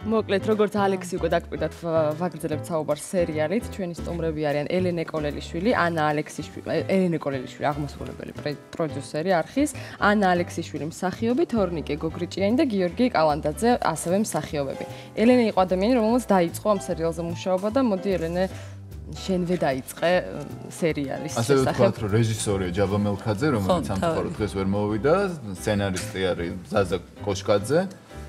მოკლედ, როგორც ალექსი უკვე დაგკვირდათ, ვაგრძელებთ საუბარს სერიალით. ჩვენი სტუმრები არიან ელენე კოლელიშვილი, ანა ალექსიშვილი, ელენე კოლელიშვილი, აღმასრულებელი პროდიუსერი არხის, ანა ალექსიშვილი მსახიობი, თორნიკე გოგრიჭიანი და გიორგი კალანდაძე ასევე მსახიობები. ელენე იყო ადამიანი, რომელმაც დაიწყო ამ სერიალზე მუშაობა და მოდი ელენე შენვე დაიწყე სერიალის შესახებ. ასე ვთქვათ, რომ რეჟისორია ჯაბა მელქაძე, რომელიც სამწუხაროდ დღეს ვერ მოვიდა, სცენარისტი არის ზაზა კოშკაძე.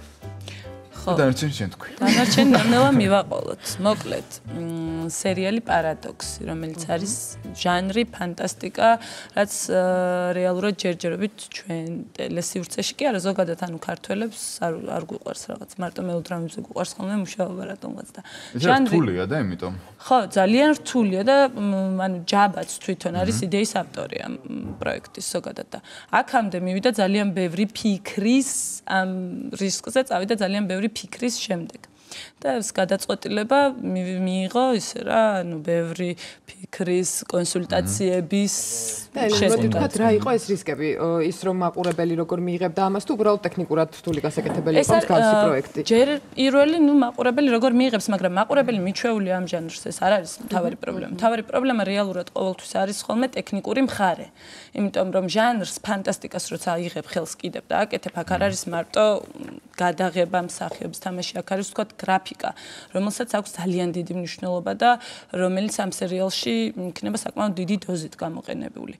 დანარჩენი შენ თქვი. დანარჩენი ნელა მივაყოლოთ. მოკლედ, სერიალი პარადოქსი, რომელიც არის ჟანრი ფანტასტიკა, რაც რეალურად ჯერჯერობით ჩვენ ტელესივრცეში კი არა, ზოგადად ანუ ქართველებს არ გვიყვარს რაღაც, მარტო მელოდრამებზე გვიყვარს ხოლმე მუშაობა რატომღაც და ჟანრი რთულია და იმიტომ. ხო, ძალიან რთულია და ანუ ჯაბაც თვითონ არის იდეის ავტორი ამ პროექტის ზოგადად და აქამდე მივიდა ძალიან ბევრი ფიქრის ამ რისკზე წავიდა ძალიან ბევრი ფიქრის შემდეგ. და ეს გადაწყვეტილება მიიღო ისე რა, ანუ ბევრი ფიქრის, კონსულტაციების შედეგად. რა იყო ეს რისკები? ის რომ მაყურებელი როგორ მიიღებდა ამას თუ უბრალოდ ტექნიკურად რთული გასაკეთებელი იყო მსგავსი პროექტი? ჯერ პირველი, მაყურებელი როგორ მიიღებს, მაგრამ მაყურებელი მიჩვეული ამ ჟანრს ეს არ არის მთავარი პრობლემა. მთავარი პრობლემა რეალურად ყოველთვის არის ხოლმე ტექნიკური მხარე. იმიტომ რომ ჟანრს ფანტასტიკას როცა აიღებ ხელს კიდევ და აკეთებ, აქ არ არის მარტო გადაღება, მსახიობის თამაში, აქ არის ვთქვათ გრაფიკა, რომელსაც აქვს ძალიან დიდი მნიშვნელობა და რომელიც ამ სერიალში იქნება საკმაოდ დიდი დოზით გამოყენებული.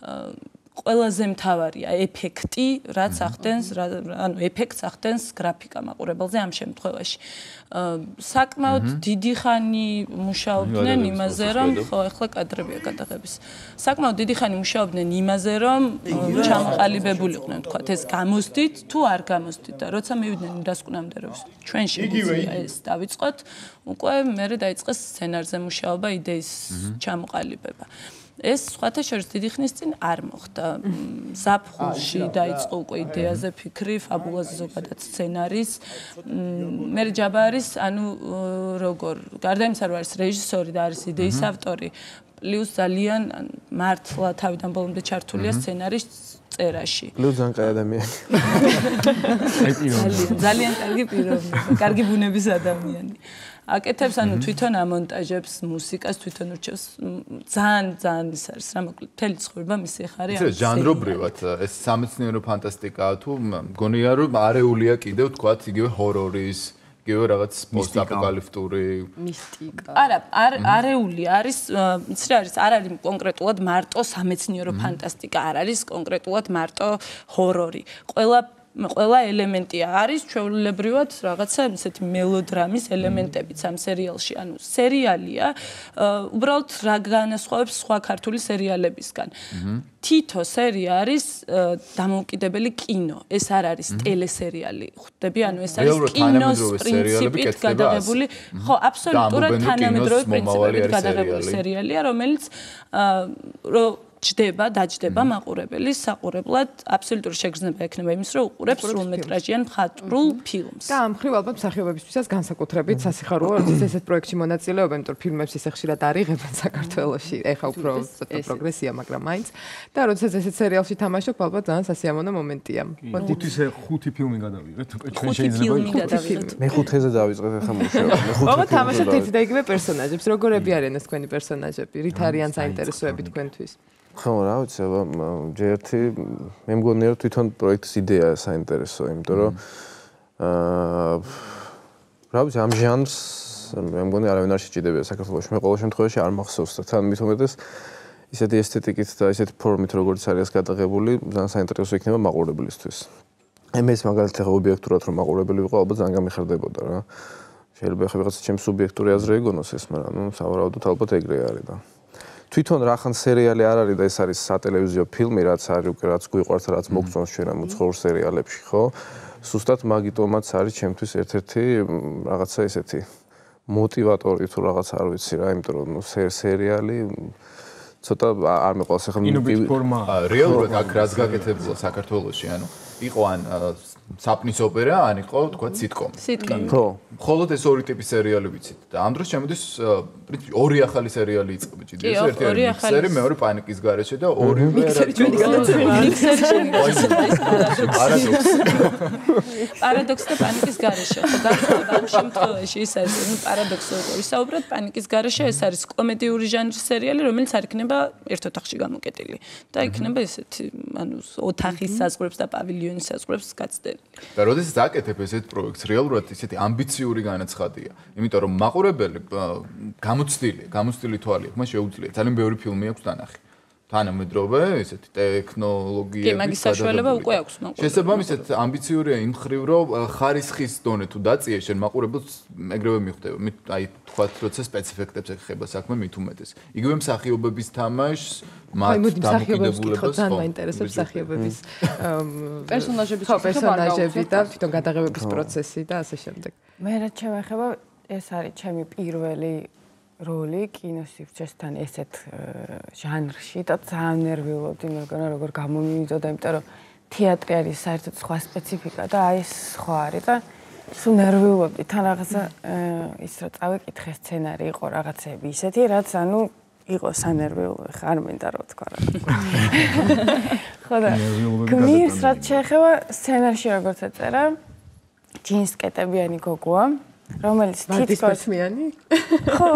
ყველაზე მთავარია ეფექტი, რაც ახდენს, ანუ ეფექტს ახდენს გრაფიკა მაყურებელზე ამ შემთხვევაში. საკმაოდ დიდი ხანი მუშაობდნენ იმაზე, რომ ხო, ახლა კადრებია გადაღების. საკმაოდ დიდი ხანი მუშაობდნენ იმაზე, რომ ჩამოყალიბებულიყვნენ, თქვათ, ეს გამოსდით თუ არ გამოსდით და როცა მივიდნენ იმ დასკვნამდე, რომ ჩვენ შეგვიძლია ეს დავიწყოთ, უკვე მერე დაიწყეს სცენარზე მუშაობა, იდეის ჩამოყალიბება. ეს სხვათა შორის დიდი ხნის წინ არ მოხდა. ზაფხულში დაიწყო უკვე იდეაზე ფიქრი, ფაბულაზე ზოგადად სცენარის. მე ჯაბა არის, ანუ როგორ, გარდა იმისა, რომ არის რეჟისორი და არის იდეის ავტორი, პლუს ძალიან მართლა თავიდან ბოლომდე ჩართულია სცენარის წერაში. პლუს ძალიან კაი ადამიანი. ძალიან კარგი პიროვნება, კარგი ბუნების ადამიანი. აკეთებს ანუ თვითონ ამონტაჟებს, მუსიკას თვითონ ურჩევს. ძალიან ის არის რა, მოკლედ მთელი ცხოვრება მისი ხარი არის. ჟანრობრივად ეს სამეცნიერო ფანტასტიკაა თუ მგონია რომ არეულია კიდევ თქვათ იგივე ჰორორის, იგივე რაღაც პოსტაპოკალიფტური მისტიკა. არა, არეული არის, იცი არის, არ არის კონკრეტულად მარტო სამეცნიერო ფანტასტიკა, არ არის კონკრეტულად მარტო ჰორორი. ყველა ელემენტია არის ჩვეულებრივად რაღაცა ისეთი მელოდრამის ელემენტებიც ამ სერიალში. ანუ სერიალია უბრალოდ რა განასხვავებს სხვა ქართული სერიალებისგან. თითო სერია არის დამოუკიდებელი კინო. ეს არ არის ტელესერიალი. ხვდები, ანუ ეს არის კინოს პრინციპით გადაღებული, ხო, აბსოლუტურად თანამედროვე პრინციპებით გადაღებული სერიალია, რომელიც დაჯდება მაყურებელის საყურებლად აბსოლუტური შეგრძნება ექნება იმის, რომ უყურებს სრულმეტრაჟიან მხატვრულ ფილმს. და ამ მხრივ ალბათ მსახიობებისთვისაც განსაკუთრებით სასიხარულო, როცა ესეთ პროექტში მონაწილეობენ, იმიტომ რომ ფილმებს ისე ხშირად არიღებენ საქართველოში. ეხა უფრო პროგრესია, მაგრამ მაინც. და როდესაც ესეთ სერიალში თამაშობ, ალბათ ძალიან სასიამოვნო მომენტია. ხუთი ფილმი გადავიღეთ, ჩვენ შეიძლება მე ხუთეზე დავიწყებ ახლა მუშაობა. აბა თამაშობთ ერთი და იგივე პერსონაჟებს. როგორები არიან ეს თქვენი პერსონაჟები? რით არიან საინტერესოები თქვენთვის? ხო, რა ვიცი, ჯერთი მე მგონია რომ თვითონ პროექტის იდეაა საინტერესო, იმიტომ რომ რა ვიცი, ამ ჟანრს მე მგონი არავინ არ შეჭიდებია საქართველოში. მე ყოველ შემთხვევაში არ მახსოვს და თან მით უმეტეს ისეთი ესთეტიკით და ისეთი ფორმით როგორც არის გადაღებული, ძალიან საინტერესო იქნება მაყურებლისთვის. მე ეს მაგალითად ახლა ობიექტურად რომ მაყურებელი ვიყო, ალბათ ძალიან გამიხარდებოდა რა. შეიძლება ახლა ვიღაცა ჩემს სუბიექტური აზრი ეგონოს ეს, მაგრამ სავარაუდოდ ალბათ ეგრე არის და თვითონ რახან სერიალი არ არის და ეს არის სატელევიზიო ფილმი, რაც არის უკვე რაც გვიყვარს, რაც მოგწონს ჩვენ ამ უცხოურ სერიალებში, ხო? სუსტად მაგიტომაც არის ჩემთვის ერთ-ერთი რაღაცა ისეთი მოტივატორი თუ რაღაც არ ვიცი რა, იმიტომ რომ სერიალი ცოტა არ მეყავს ახლა კინობის ფორმა. რეალურად აქ რაც გაკეთებულა საქართველოში, ანუ იყო ან საპნის ოპერა, ან იყო თქვა სიტკომი. სიტკომი. ხო. მხოლოდ ეს ორი ტიპის სერიალი ვიცით და ამ დროს ჩემთვის პრინციპი ორი ახალი სერიალი იწყება ჭიდე. ეს ერთი არის მიქსერი, მეორე პანიკის გარეშე და ორი მიქსერი ჩვენი გადაცემა. მიქსერი ჩვენი გადაცემა. პარადოქსი და პანიკის გარეშე. ხო, გარკვეულად ამ შემთხვევაში ის არის, პარადოქსი როგორ ვისაუბროთ, პანიკის გარეშე ეს არის კომედიური ჟანრის სერიალი, რომელიც არ იქნება ერთ ოთახში გამოკეტილი და იქნება ესეთი, ანუ ოთახის საზღვრებს და პავილიონის საზღვრებს გაცდელი. და როდესაც აკეთებ ესეთ პროექტს, რეალურად ისეთი ამბიციური განაცხადია. იმიტომ რომ მაყურებელი გამოცდილი თვალი აქვს, მას შეუძლია. ძალიან ბევრი ფილმი აქვს დანახი. თანამედროვე, ესეთი ტექნოლოგიების კი, მაგის საშუალება უკვე აქვს მაყურებელს. შესაბამისად, ამბიციურია იმ ხრივ, რომ ხარისხის დონე თუ დაწიე, შენ მაყურებელს ეგრევე მიხვდება. აი, თქვათ, როცა სპეციფექტებს ეხება საქმე მით უმეტეს. იგივე მსახიობების თამაშს მათ დამოკიდებულებას ძალიან მაინტერესებს მსახიობების პერსონაჟების პერსონაჟები და თვითონ გადაღებების პროცესი და ასე შემდეგ. მე რაც შემეხება, ეს არის ჩემი პირველი როლი კინოსივრცესთან ესეთ ჟანრში და ძალიან ნერვიულობდი, მაგრამ როგორ გამომივიდოდა, იმიტომ რომ თეატრი არის საერთოდ სხვა სპეციფიკა და აი ეს სხვა არის და სულ ნერვიულობდი. თან რაღაცა ის რომ წავიკითხე სცენარი იყო რაღაცები ისეთი, რაც ანუ იყო სანერვიულო, ხა არ მინდა რა თქვა რა. ხო და გმირს რაც შეეხება სცენარში როგორც ეწერა, ჯინსკეტებიანი გოგოა, რომელიც თითქოს ხო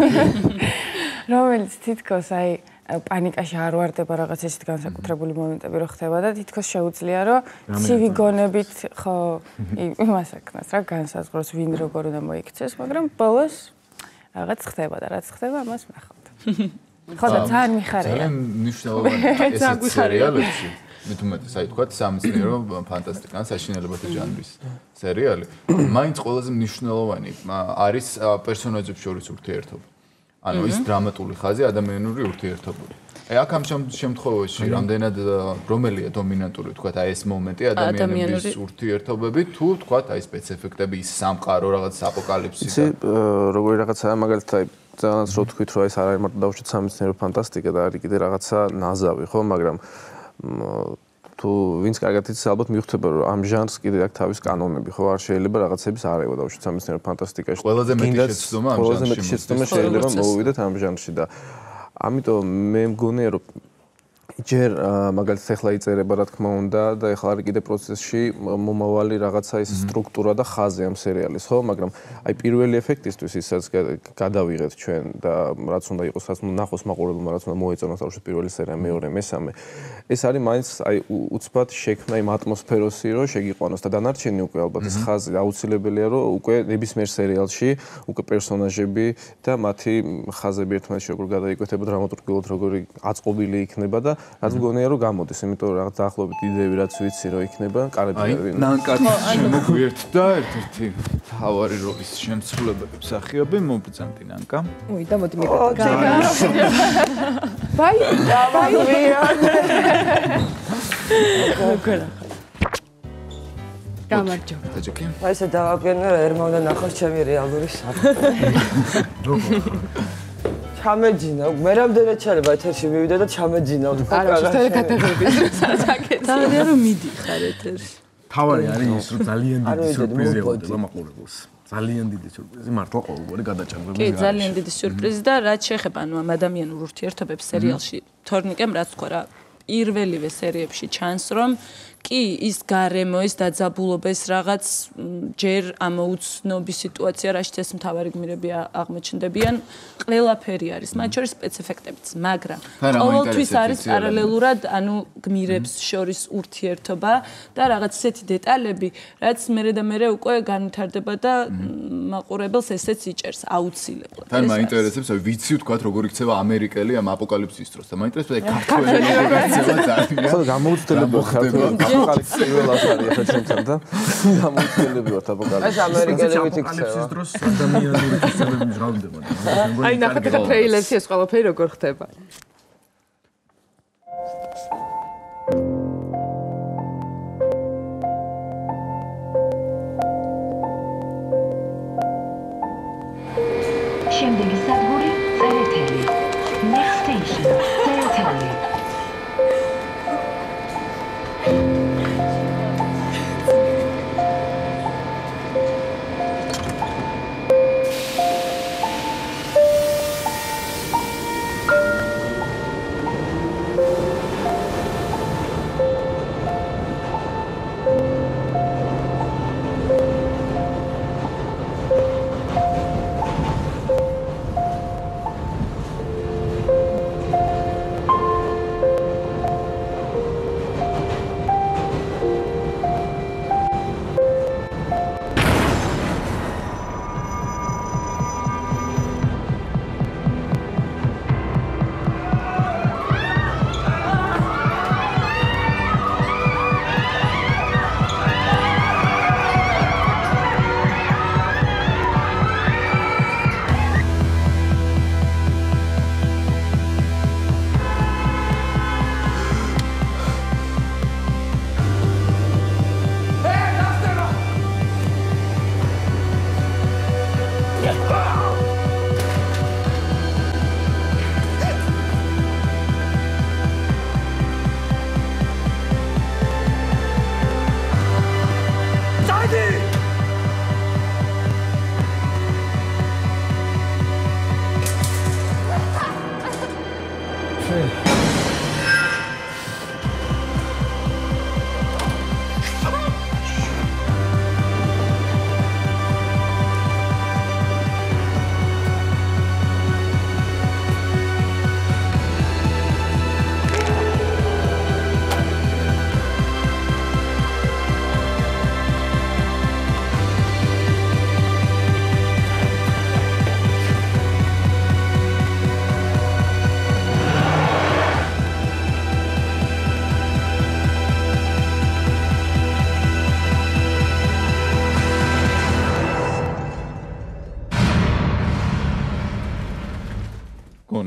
რომელიც თითქოს აი პანიკაში არ ვარდება რაღაც ისეთ განსაკუთრებული მომენტები რო ხდება და თითქოს შეუძლია რომ ცივი გონებით ხო იმას აკნას რა განსაზღვროს ვინ როგორ უნდა მოიქცეს, მაგრამ ბოლოს რაღაც ხდება და რაც ხდება ამას ვნახავთ. ხო და ძალიან მიხარია. ძალიან მნიშვნელოვანია ეს სერიალებში. მით უმეტეს აი თქვა სამეცნიერო ფანტასტიკა ან საშინელებათა ჟანრის სერიალი. მაინც ყველაზე მნიშვნელოვანი არის პერსონაჟებს შორის ურთიერთობა. ანუ ის დრამატული ხაზი ადამიანური ურთიერთობები. აი აქ ამ შემთხვევაში რამდენად რომელია დომინანტური თქვა აი ეს მომენტი ადამიანების ურთიერთობები თუ თქვა აი სპეციფექტები ის სამყარო რაღაც აპოკალიფსი და როგორი რაღაცაა მაგალითად აი ძალიანაც რო თქვით რომ ეს არ არის მარტო დავუშვით სამეცნიერო ფანტასტიკა და არის კიდე რაღაცა ნაზავი ხო მაგრამ თუ ვინც კარგად იცის ალბათ მიხვდება რომ ამ ჟანრს კიდე აქვს თავის კანონები ხო არ შეიძლება რაღაცების არ ევა დავუშვით სამეცნიერო ფანტასტიკაში ყველაზე მეტი შეცდომა ამ ჟანრში ყველაზე მეტი შეცდომა შეიძლება მოვიდეთ ამ ჟანრში და ამიტომ მე მგონია რომ ჯერ მაგალითად ახლა იწერება რა თქმა უნდა და ახლა არის კიდე პროცესში მომავალი რაღაცა ის სტრუქტურა და ხაზი ამ სერიალის ხო მაგრამ აი პირველი ეფექტისთვის ისაც გადავიღეთ ჩვენ და რაც უნდა იყოს რაც ნახოს მაყურებელმა რაც უნდა მოეწონოს თავში პირველი სერია მეორე მესამე ეს არის მაინც აი უცბად შექმნა იმ ატმოსფეროსი რომ შეგიყვანოს და დანარჩენი უკვე ალბათ ეს ხაზი აუცილებელია რომ უკვე ნებისმიერ სერიალში უკვე პერსონაჟები და მათი ხაზები ერთმანეთში როგორ გადაიკვეთება დრამატურგიულად როგორი აწყობილი იქნება და რაც მგონია რომ გამოდის, იმიტომ რომ რაღაც დაახლოებით იდეები რაც ვიცი რომ იქნება, კარები აი, ნანკატი შემოგვიერთდა ერთ-ერთი თავარი როლის შემსრულებელი მსახიობი მობრძანდი ნანკა. უი, და მოდი მეკითხა. ბაი, ბაი. გამარჯობა. დაჯექი. აი ესე დავაგენო რა ერმა უნდა ნახოს ჩემი რეალური საქმე. ჩამეძინა, მე რამდენად ჩალება ეთერში მივიდა და ჩამეძინა. არა, შეიძლება გადაღების საკეთე. თავია რომ მიდიხარ ეთერში. თავარი არის ის რომ ძალიან დიდი სიურპრიზი ეყოდება მაყურებელს. ძალიან დიდი სიურპრიზი მართლა ყოველგვარი გადაჭარბების კი, ძალიან დიდი სიურპრიზი და რაც შეეხება ანუ ამ ადამიანურ ურთიერთობებს სერიალში თორნიკემ რაც თქვა რა პირველივე სერიებში ჩანს რომ კი ის გარემო ის დაძაბულობა ეს რაღაც ჯერ ამოუცნობი სიტუაცია რაშიც ეს მთავარი გმირები აღმოჩნდებიან ყველაფერი არის მათ შორის სპეციფექტებიც მაგრამ ყოველთვის არის პარალელურად ანუ გმირებს შორის ურთიერთობა და რაღაც ისეთი დეტალები რაც მერე და მერე უკვე განვითარდება და მაყურებელს ესეც იჭერს აუცილებლად თან მაინტერესებს აი ვიცი ვთქვათ როგორ იქცევა ამერიკელი ამ აპოკალიფსის დროს და მაინტერესებს აი ქართველი როგორ იქცევა ძალიან ხო გამოუცდელები ხარ აპოკალიფსის ველას არის ახლა ჩვენთან და გამოუცდელები ვართ აპოკალიფსის ეს ამერიკელებით იქცევა აპოკალიფსის დროს ადამიანური ფიზიოლოგიები მჟღავდება აი ნახეთ ახლა ტრეილერში ეს ყველაფერი როგორ ხდება შემდეგი სადგური წერეთელი Next station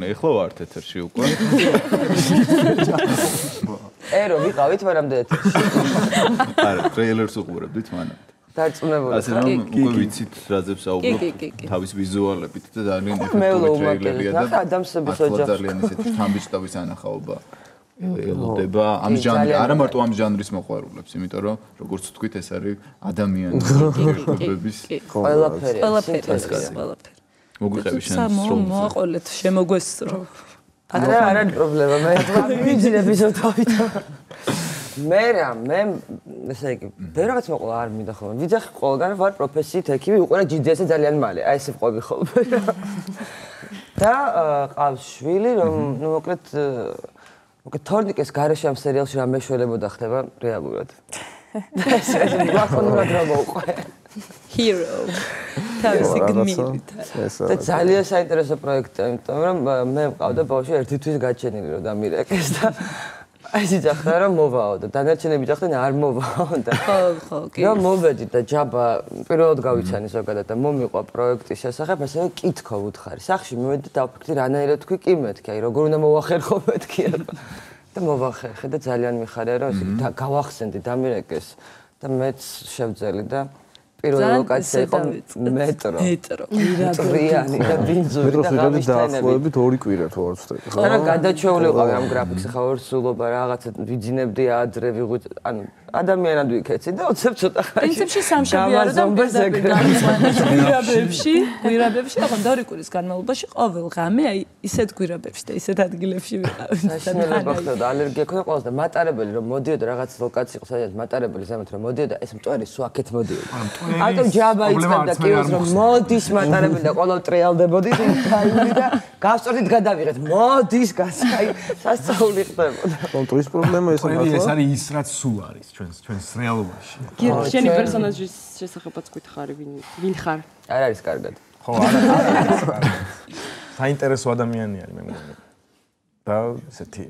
მეგონა, ეხლა ვართ ეთერში უკვე. ერო ვიყავით მანამდე ეთერში. არა, ტრეილერს უყურებდით მანამდე. დარწმუნებული. ასე რომ უკვე ვიცით რაზეც საუბრობთ თავის ვიზუალებით და ძალიან ეფექტური ტრეილერია და ადამიანების ძალიან ისეთი თამბიჭდავის ანახაობა ელოდება ამ ჟანრის, არა მარტო ამ ჟანრის მოყვარულებს, იმიტომ რომ როგორც თქვით ეს არის ადამიანის ერთობების ყველაფერი. მოგვიყევი შენს როლს. მოაყოლეთ, შემოგვესწრო. არა პრობლემა, მე ვიძინე ეპიზოდით. მე ესე იგი, ბევრიღაც მოყოლა არ მინდა ხოლმე. ვიძახი ყველგან ვარ პროფესიით ექიმი, უყურე GDS-ზე ძალიან მალე. აი ესე ვყვები ხოლმე. და ყავს შვილი, რომ ნუ მოკლედ თორნიკეს გარეშე ამ სერიალში რა მეშველებოდა ხდება რეალურად. ესე ლაკონურად რა მოუყვე. Hero. თავისი გმირით. და ძალიან საინტერესო პროექტია, იმიტომ რომ მე მყავდა ბავშვი ერთი თვის გაჩენილი რომ დამირეკეს და აი ძახდა რომ მოვაო და დანარჩენები ძახდნენ არ მოვაო და ხო, კი. რომ მოვედი და ჯაბა პირველად გავიცანი ზოგადად და მომიყვა პროექტის შესახებ, ასე კითხო უთხარი. სახში მივედი და დავფიქრდი რანაირად თქვი კი მეთქი, აი როგორ უნდა მოვახერხო მეთქი და მოვახერხე და ძალიან მიხარია რომ ესე გავახსენდი დამირეკეს და მეც შევძელი და პირველი ლოკაცია იყო მეტრო. კვირიანი და ბინძური და გამიშტენები. და 2 კვირა თუ არ ვცდები. ხო, რა გადაჩეული ვიყავი ამ გრაფიკს, ხა ორსულობა რაღაცა ვიძინებდი ადრე ვიღუთ, ანუ ადამიანად ვიქეცი და ოცებ ცოტა ხანში. პრინციპში სამშაბი არა და გვირაბებში, აღარ 2 კვირის განმავლობაში ყოველ ღამე აი ისეთ გვირაბებში და ისეთ ადგილებში ვიყავი. საშინელება ხდება, ალერგია ქონდა ყველას და მატარებელი რომ მოდიოდა რაღაც ლოკაცია იყო, სადაც მატარებელი ზემოთ რომ მოდიოდა, ეს მტვერი სულ აქეთ მოდიოდა. ატომ ჯაბა იწყებდა კიოს რომ მოდის მატარებელი და ყველა ტრიალდებოდი თაილი და გავსწორდით გადავიღეთ. მოდის გასაი სასწაული ხდებოდა. კონტრის პრობლემა ეს ეს არის ის რაც სულ არის ჩვენს რეალობაში. შენი პერსონაჟის შესახებაც გითხარი ვინ ხარ? არ არის კარგად. ხო, არა. საინტერესო ადამიანი არის მე მგონი. და ესეთი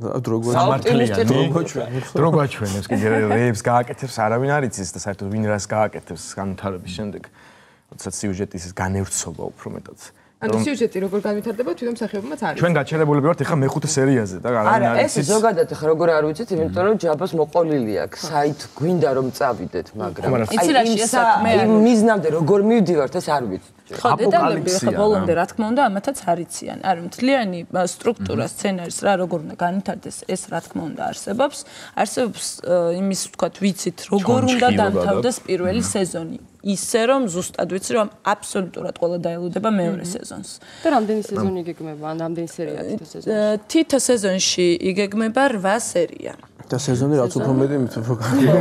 დრო გვაჩვენებს კი რეებს გააკეთებს არავინ არ იცის და საერთოდ ვინ რას გააკეთებს განვითარების შემდეგ როდესაც სიუჟეტის განევრცობა უფრო მეტად ანუ სიუჟეტი როგორ განვითარდება თვითონ მსახიობებმაც არის ჩვენ გაჩერებულები ვართ ახლა მეხუთე სერიაზე და არავინ არ იცის ეს ზოგადად ახლა როგორ არ ვიცით იმიტომ რომ ჯაბას მოყოლილი აქვს საით გვინდა რომ წავიდეთ მაგრამ აი მიზნამდე როგორ მივდივართ ეს არ ვიცით ხო დეტალები ახლა ბოლომდე რა თქმა უნდა ამათაც არიციან არ მთლიანი სტრუქტურა სცენარის რა როგორ უნდა განვითარდეს ეს რა თქმა უნდა არსებობს იმის ვთქვათ ვიცით როგორ უნდა დამთავრდეს პირველი სეზონი ისე რომ ზუსტად ვიცი რომ აბსოლუტურად ყველა დაელოდება მეორე სეზონს და რამდენი სეზონი იგეგმება ან რამდენი სერია თითო სეზონში თითო სეზონში იგეგმება 8 სერია და სეზონი რაც უფრო მეტი მით უფრო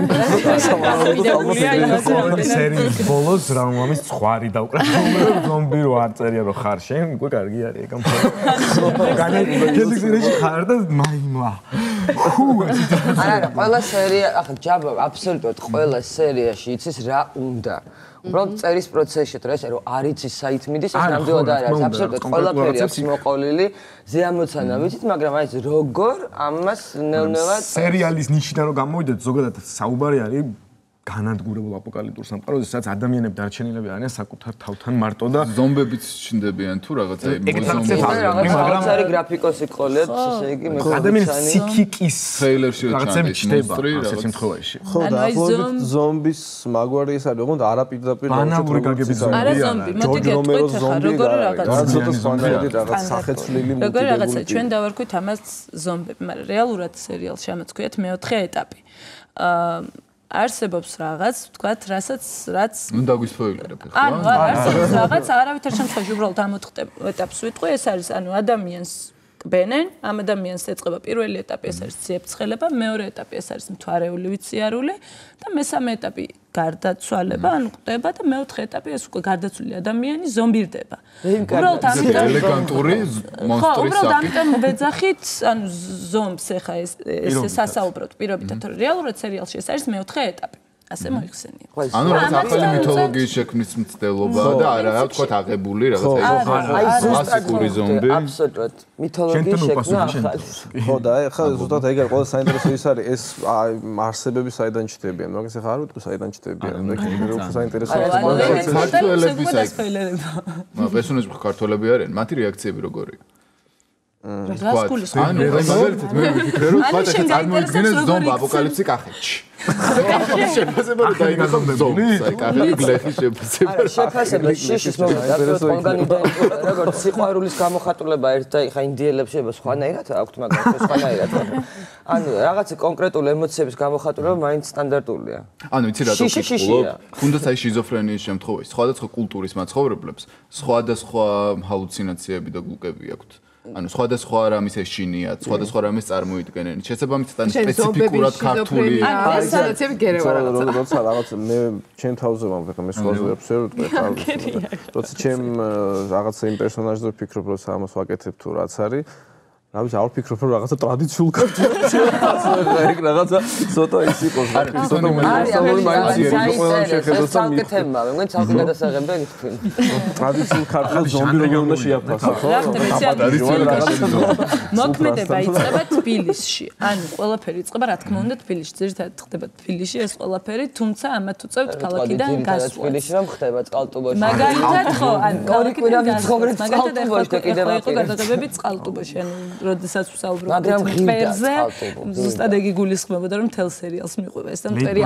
სერიის ბოლოს რა მომის ხვარი დაუკრა ზომბი რო არ წერია რო ხარ შენ უკვე კარგი არის ეგ ამ ტელევიზიაში ხარ და მაიმა არა ყველა სერია ახლა ჯაბა აბსოლუტურად ყველა სერიაში იცის რა უნდა უბრალოდ წერის პროცესში თუ ესე რომ არ იცის საით მიდის ეს ნამდვილად არ არის აბსოლუტურად ყველაფერი აქვს მოყოლილი ზეამოცანა ვიცით მაგრამ აი ეს როგორ ამას ნელ-ნელა სერიალის ნიშიდან რომ გამოვიდეთ ზოგადად საუბარი არის განადგურებულ აპოკალიფტურ სამყაროზე სადაც ადამიანები დარჩენილები არიან საკუთარ თავთან მარტო და ზომბებიც ჩნდებიან თუ რაღაცა მაგრამ არის გრაფიკოსი ყოლეთ ესე იგი მე ადამიანის ფსიქიკის ტრეილერში რაღაცები ჩნდება ასეთ შემთხვევაში ხო და ახლობთ ზომბის მაგვარი ეს არის ოღონდ არაპირდაპირ ბანალური გაგების ზომბი არა ზომბი მოდი გეტყვით ახლა როგორ რაღაც სახეცვლილი როგორ რაღაცა ჩვენ დავარქვით ამას ზომბები მაგრამ რეალურად სერიალში ამაც ქვიათ მეოთხე ეტაპი არსებობს რაღაც, ვთქვათ, რაც ნუ დაგვისპოილერებ ხო? ანუ არსებობს რაღაც, არავითარ შემთხვევაში უბრალოდ ამ ეტაპს ვიტყვი, ეს არის ანუ ადამიანს კბენენ, ამ ადამიანს ეწყება პირველი ეტაპი, ეს არის ციებ-ცხელება, მეორე ეტაპი ეს არის მთვარეული ვიწიარული და მესამე ეტაპი გარდაცვალება, ანუ ყდება და მეოთხე ეტაპი ეს უკვე გარდაცვლილი ადამიანი ზომბირდება. უბრალოდ ამიტომ ელეგანტური მონსტრის ხო, უბრალოდ ამიტომ ვეძახით, ანუ ზომბს ეხა ეს სასაუბროთ პირობითად, რომ რეალურად სერიალში ეს არის მეოთხე ეტაპი. ასე მოიხსენია. ანუ რაღაც ახალი მითოლოგიის შექმნის მცდელობა და არა ვთქვათ აღებული რაღაცა კლასიკური ზომბი. აბსოლუტურად მითოლოგიის შექმნა ახალი. ხო და ეხლა ზუსტად ეგ არის ყველა საინტერესო ის არის ეს არსებები საიდან ჩდებიან, მაგას ეხლა არ ვიტყვი საიდან ჩდებიან. მე კიდევ უფრო საინტერესოა ქართველები საერთოდ. პერსონაჟები ქართველები არიან, მათი რეაქციები როგორია? გასკულის ანუ მაგალითად მე ვფიქრე რომ თქვა და წარმოიდგინეს ზომბა აპოკალიფსი კახეთში. შეფასება რომ დაიგახო ზომბს, აი კახეთი გლეხის შეფასება. არა, შეფასება შიშის მომენტს ყველგან იდენტურია, როგორც სიყვარულის გამოხატულება ერთ და ხა ინდიელებს შეიძლება სხვანაირად აქვთ, მაგრამ სხვანაირად. ანუ რაღაცა კონკრეტული ემოციების გამოხატულება მაინც სტანდარტულია. ანუ იცი რატო ვკითხულობ? თუნდაც აი შიზოფრენიის შემთხვევაში, სხვადასხვა კულტურის მაცხოვრებლებს სხვადასხვა ჰალუცინაციები და გულკები აქვთ. ანუ სხვადასხვა რამის ეშინიათ, სხვადასხვა რამის წარმოიდგენენ. შესაბამისად ან სპეციფიკურად ქართული ასოციაციები გერევა რაღაცა. როცა რაღაც მე ჩემ თავზე ვამბობ, მე სხვაზე ვერ ვფიქრობ, როცა ჩემ რაღაცა იმ პერსონაჟზე ვფიქრობ, რომ ამას ვაკეთებ თუ რაც არის. რა ვიცი, არ ვფიქრობ, რომ რაღაცა ტრადიციულ ქართულს ეგ რაღაცა ცოტა ის იყოს, ცოტა უნივერსალური მაინცია, ყველა შეხედოს და მიკეთება, მე მგონი ცალკე გადასაღებია თქვენ. ტრადიციულ ქართულს ზომბი როგორ უნდა შეაფასო, ხო? მოქმედება იწყება თბილისში. ანუ ყველაფერი იწყება, რა თქმა უნდა, თბილისში. ძირითადად ხდება თბილისში ეს ყველაფერი, თუმცა ამათ უწევთ ქალაქიდან გასვლა. თბილისში რომ ხდება წყალტუბოში. მაგალითად ხო, ანუ ორი კვირა ვიცხოვრებ წყალტუბოში და კიდევ იყო გადაღებები წყალტუბოში, ანუ როდესაც ვსაუბრობ მაგრამ მტერზე, ზუსტად ეგ იგულისხმებოდა რომ მთელ სერიალს მიყვება ეს და მტერი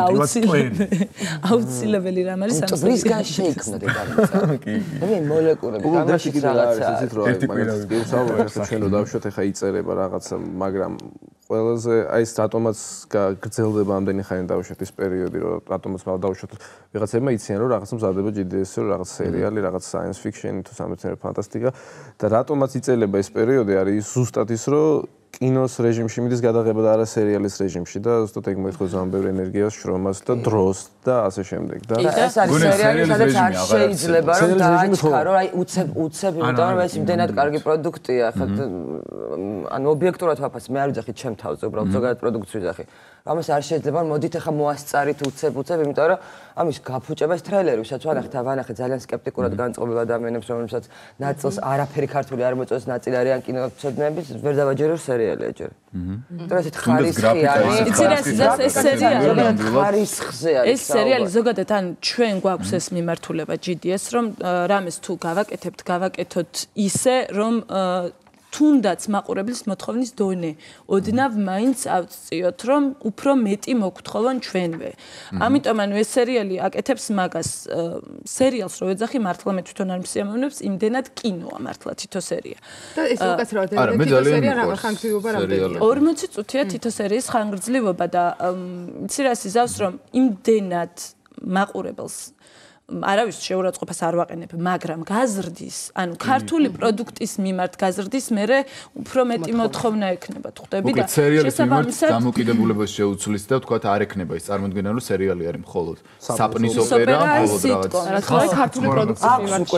აუცილებელი რამ არის ამ სერიალში. შეიქმნა დედამიწა. კი. მე მოლეკულები გამაშიც რაღაცა. ერთი კვირა ვსაუბრობ, ჩვენ რო დავშვათ, ეხა იწერება რაღაცა, მაგრამ ყველაზე აი ეს რატომაც გრძელდება ამდენი ხანი დავუშვათ ის პერიოდი, რომ რატომაც დავუშვათ ვიღაცებმა იციან რომ რაღაცა მზადდება GDS-ზე, რომ რაღაც სერიალი, რაღაც science fiction თუ სამეცნიერო ფანტასტიკა და რატომაც იწერება ეს პერიოდი არის ზუსტად ის რომ კინოს რეჟიმში მიდის გადაღება და არა სერიალის რეჟიმში და ზუსტად ეგ მოითხოვს ძალიან ენერგიას, შრომას და დროს და ასე შემდეგ და ეს არის სერიალი, სადაც არ შეიძლება რომ დააჩქარო, აი უცებ, იმიტომ რომ ეს იმდენად კარგი პროდუქტია, ხა ანუ ობიექტურად ვაფასებ, მე არ ვიძახი ჩემ თავზე, უბრალოდ ზოგადად პროდუქციის ვიძახი. ამას არ შეიძლება მოდით ახლა მოასწარით უცებ, იმიტომ რომ ამის გაფუჭება ეს ტრეილერი, ვისაც ვანახე ძალიან სკეპტიკურად განწყობილ ადამიანებს, რომელსაც ნაწილს არაფერი ქართული არ მოწონს, ნაწილი არიან კინომცოდნეები, ვერ დავაჯერო სერიალი ეჯერ. იმიტომ რომ ესეთ ხარისხი არის. იცი რა ეს სერიალი ხარისხზე არის. ეს სერიალი ზოგადად ან ჩვენ გვაქვს ეს მიმართულება GDS, რომ რამეს თუ გავაკეთოთ ისე, რომ თუნდაც მაყურებლის მოთხოვნის დონე ოდნავ მაინც ავწიოთ, რომ უფრო მეტი მოგთხოვონ ჩვენვე. ამიტომ ანუ ეს სერიალი აკეთებს მაგას სერიალს რო ეძახი მართლა მე თვითონ არ მსიამოვნებს, იმდენად კინოა მართლა თითო სერია. და ეს უკაცრავად თითო სერია რა ხანგრძლივობა რამდენია? 40 წუთია თითო სერიის ხანგრძლივობა და იცი რა სიზავს რომ იმდენად მაყურებელს არავის შეურაცხყოფას არ ვაყენებ, მაგრამ გაზრდის, ანუ ქართული პროდუქტის მიმართ გაზრდის მერე უფრო მეტი მოთხოვნა ექნება, თუ ხვდები და შესაბამისად დამოკიდებულებას შეუცვლის და თქვათ არ ექნება ის წარმოქმნა, რომ სერიალი არის მხოლოდ საპნის ოპერა, მხოლოდ რაღაც. რა ქართული პროდუქტის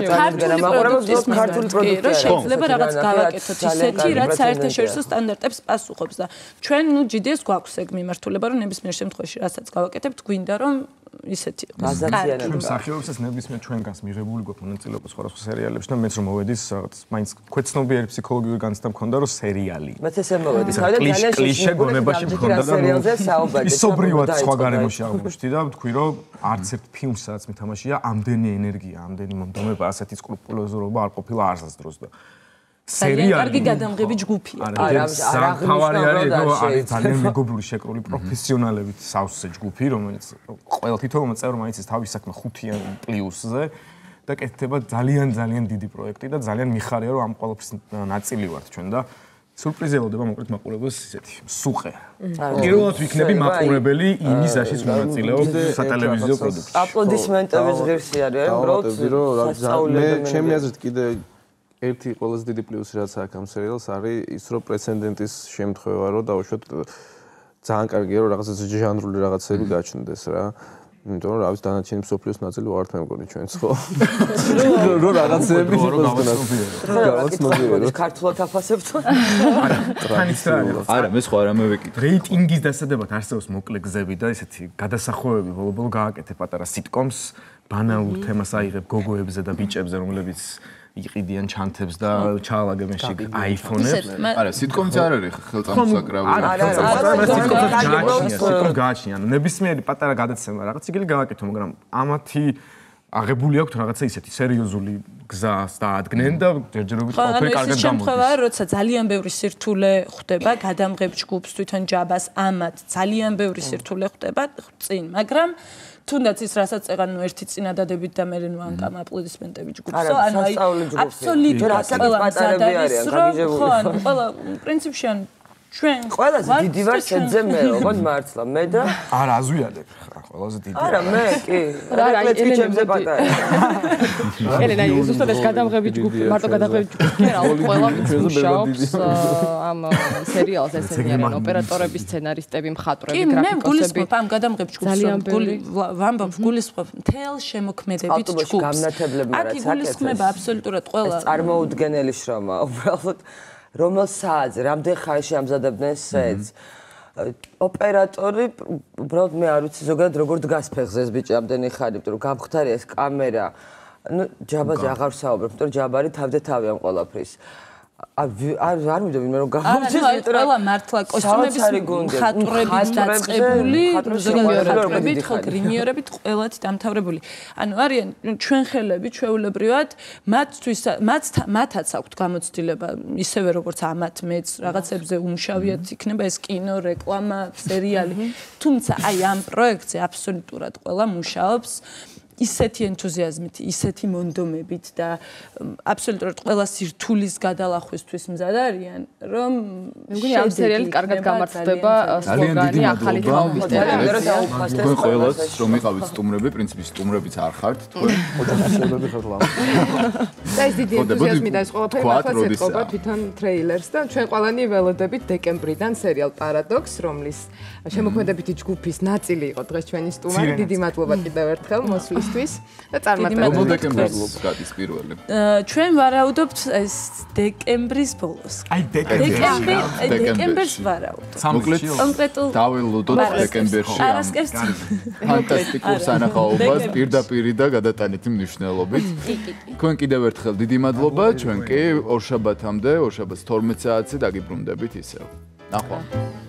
ქართული პროდუქტი შეიძლება რაღაც გავაკეთოთ ისეთი, რაც საერთაშორისო სტანდარტებს პასუხობს და ჩვენ ნუ GDS გვაქვს ეგ მიმართულება, რომ ნებისმიერ შემთხვევაში რასაც გავაკეთებთ, გვინდა რომ ისეთი იყოს. სახეობებსაც ნებისმიერ ჩვენგანს მიღებული გვაქვს მონაწილეობა სხვადასხვა სერიალებში და მეც რომ მოვედის რაღაც მაინც ქვეცნობიერი ფსიქოლოგიური განცდა მქონდა რომ სერიალი. მეც ესე მოვედი. ძალიან კლიშე გონებაში მქონდა და ისობრივად სხვა გარემოში აღმოჩნდი და ვთქვი რომ არც ერთ ფილმს სადაც მითამაშია ამდენი ენერგია, ამდენი მომდომება, ასეთი სკრუპულოზურობა არ ყოფილა არასდროს დროს და სერიალი კარგი გადამღები ჯგუფია. თავარი არის ეგ არის ძალიან მეგობრული შეკრული პროფესიონალებით სავსე ჯგუფი, რომელიც ყველა თითოეულ წევრმა მაინც თავის საქმე 5-იან პლუსზე და კეთდება ძალიან დიდი პროექტი და ძალიან მიხარია რომ ამ ყველაფრის ნაწილი ვართ ჩვენ და სურპრიზი ელოდება მოკლედ მაყურებელს ისეთი სუყე. პირველად ვიქნები მაყურებელი იმის რაშიც მონაწილეობ სატელევიზიო პროდუქტში. აპლოდისმენტების ღირსი არის, უბრალოდ მე ჩემი აზრით კიდე ერთი ყველაზე დიდი პლუსი რაც აქვს ამ სერიალს არის ის რომ პრეცედენტის შემთხვევა რომ დავუშვათ ძალიან კარგია რომ რაღაცა ჟანრული რაღაცები გაჩნდეს რა. იმიტომ რომ რა ვიცი დანარჩენი მსოფლიოს ნაწილი ვართ მე მგონი ჩვენც ხო. რომ რაღაცები გავაცნობიეროთ. ქართულად აფასებთ? არა, მე სხვა რამე ვეკითხე. რეიტინგის დასადებად არსებობს მოკლე გზები და ესეთი გადასახვევები ბოლო-ბოლო გააკეთე პატარა სიტკომს, ბანალურ თემას აიღებ გოგოებზე და ბიჭებზე, რომლებიც იყიდიან ჩანთებს და ჩაალაგებენ შიგ აიფონებს. არა, სიტკომიც არ არის ხელწამოსაკრავი. არა, სიტკომ გააჩნია. ნებისმიერი პატარა გადაცემა რაღაც იგივე გააკეთო, მაგრამ ამათი აღებული აქვთ რაღაცა ისეთი სერიოზული გზას დაადგნენ და ჯერჯერობით ყველაფერი კარგად გამოდის. შემთხვევაა, როცა ძალიან ბევრი სირთულე ხდება, გადამღებ ჯგუფს თვითონ ჯაბას ამათ ძალიან ბევრი სირთულე ხდება წინ, მაგრამ თუნდაც ის რასაც եղან ნუ ერთი წინადადებით და მე ნუ ანკამ აპლოდისმენტები ჯგუფსო, ანუ აი აბსოლუტურად ყველა მზად არის, რომ ხო, ანუ ყველა პრინციპში ან ჩვენ ყველაზე დიდი ვარ სედზე მე, ოღონდ მართლა, მე და არა, აზვიადებ ხა, ყველაზე დიდი. არა, მე კი. რეკლეცი ჩემზე პატარა. ელენა, ზუსტად ეს გადამღები ჯგუფი, მარტო გადამღები ჯგუფი კი არა, ყველა მუშაობს ამ სერიალზე ესენიან ოპერატორები, სცენარისტები, მხატვრები, გრაფიკოსები. კი, მე გულისხმობ ამ გადამღებ ჯგუფს, ვამბობ, გულისხმობ მთელ შემოქმედებით ჯგუფს. გამნათებლებმა რაც აკეთეს. აქ გულისხმება აბსოლუტურად ყველა. წარმოუდგენელი შრომა, უბრალოდ რომელ საათზე, რამდენ ხანში ამზადებდნენ სეტს. ოპერატორი, უბრალოდ მე არ ვიცი ზოგადად როგორ დგას ფეხზე ეს ბიჭი ამდენი ხანი, იმიტომ რომ გამختارია ეს კამერა. ნუ ჯაბაზე აღარ ვსაუბრობ, იმიტომ რომ ჯაბარი თავდეთავი ამ ყველაფრის. არ მივიდები მე რომ გამოვიდეს, იმიტომ რომ ყველა მართლა კოსტიუმების მხატვრებით დაწყებული, ზოგადად ხო გრიმიორებით ყველათი დამთავრებული. ანუ არიან ჩვენ ხელები ჩვეულებრივად მათაც აქვთ გამოცდილება ისევე როგორც ამათ მეც რაღაცებზე უმშავიათ იქნება ეს კინო, რეკლამა, სერიალი. თუმცა აი ამ პროექტზე აბსოლუტურად ყველა მუშაობს ისეთი ენთუზიაზმით, ისეთი მონდომებით და აბსოლუტურად ყველა სირთულის გადალახვისთვის მზად არიან, რომ მე მგონი ამ სერიალით კარგად გამართლდება სლოგანი ახალი თაობის თეატრში. თქვენ ყველას რომ იყავით სტუმრები, პრინციპი სტუმრებიც არ ხართ, თქვენ ოჯახები ხართ ლამაზ. და ეს დიდი ენთუზიაზმი და ეს ყველაფერი მართლაც ეთყობა თვითონ ტრეილერს და ჩვენ ყველანი ველოდებით დეკემბრიდან სერიალ პარადოქს, რომლის შემოქმედებითი ჯგუფის ნაწილი იყო დღეს ჩვენი სტუმარი. დიდი მადლობა კიდევ ერთხელ მოსვლისთვის და წარმატებულად. რომელ დეკემბერს გადის პირველი? ჩვენ ვარაუდობთ ეს დეკემბრის ბოლოს. აი დეკემბერს ვარაუდობთ. კონკრეტულ დაველოდოთ დეკემბერში ამ ფანტასტიკურ სანახაობას პირდაპირ და გადატანითი მნიშვნელობით. თქვენ კიდევ ერთხელ დიდი მადლობა, ჩვენ კი ორშაბათამდე, ორშაბათს 12 საათზე დაგიბრუნდებით ისევ. ნახვა.